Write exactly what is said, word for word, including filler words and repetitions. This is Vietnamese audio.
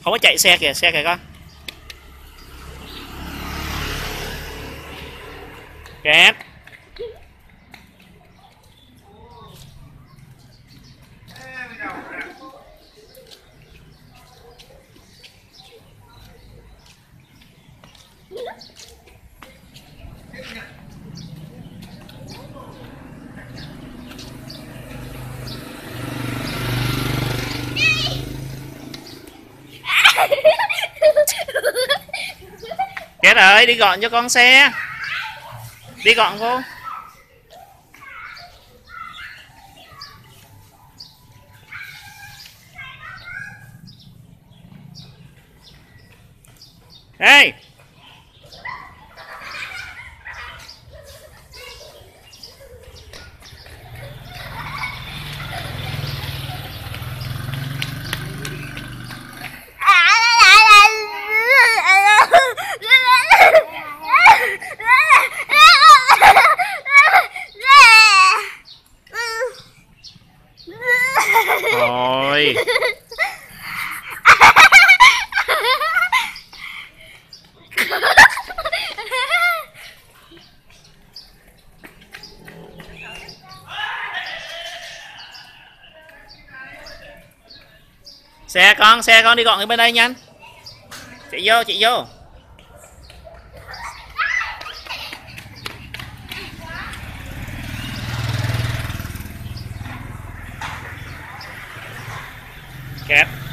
Không có chạy xe kìa, xe kìa con. Kẹp. Kết ơi, đi gọn cho con xe. Đi gọn cô. Ê. Thôi. Xe con, xe con đi gọn ở bên đây nhanh. Chạy vô, chạy vô. Kẹp.